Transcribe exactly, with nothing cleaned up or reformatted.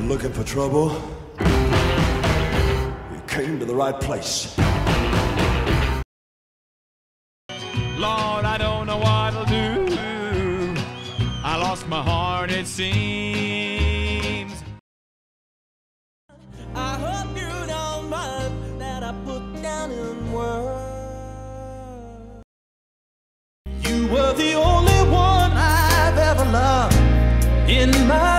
Looking for trouble? You came to the right place. Lord, I don't know what I'll do. I lost my heart, it seems. I hope you don't mind that I put down in words. You were the only one I've ever loved in my